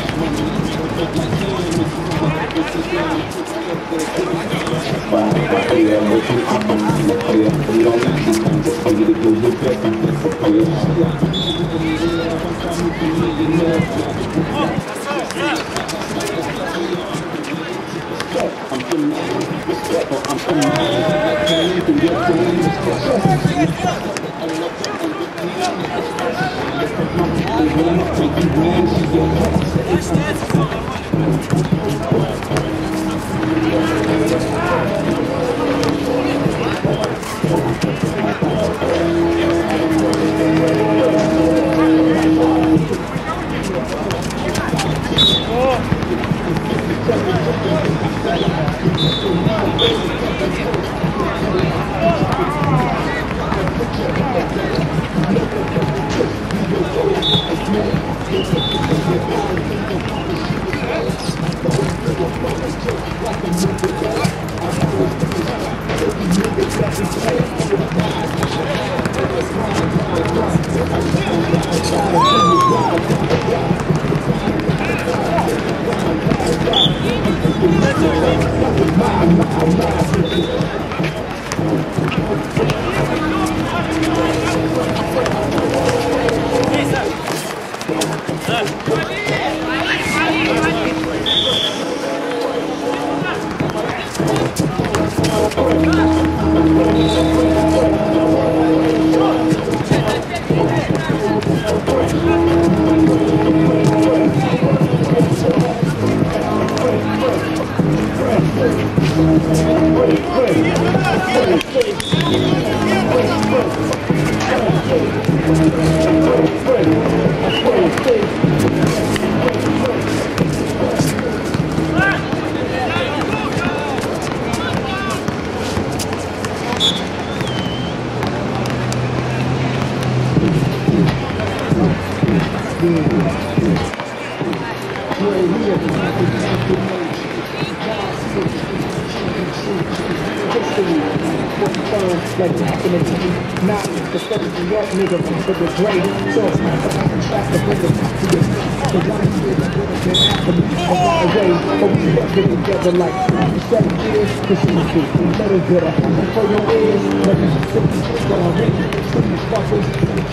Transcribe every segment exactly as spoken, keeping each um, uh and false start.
Like happening to you, not the stuff of the York nigga, but the Dre. So it's not the track to bring it back to you. The one year that would have been after me, I got away, but we kept it together like seven years. This is the better better. And for your ears, let me just sit and go on it. Some of these fuckers,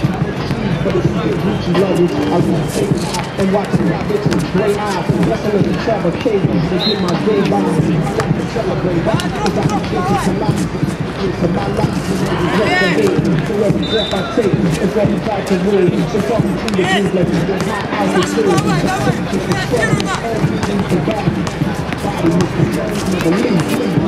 but it's still Gucci levels. I was taking out and watching my bitches gray eyes. Wrestling the travel cables to get my day by. I like to celebrate, because I can take it to life. So my life is every breath I take, so every breath I take, it's every type of word. So talking to the news like it's just hot out the field. Just a story, everything for body. Body is the same, never leave.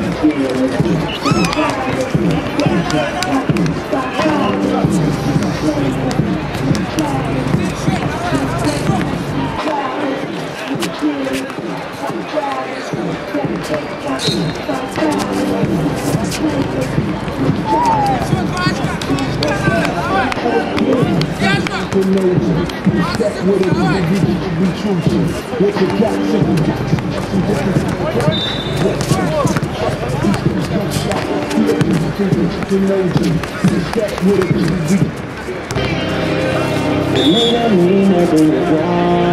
Step with it, you need to be true. With the caption, step with it, you need to be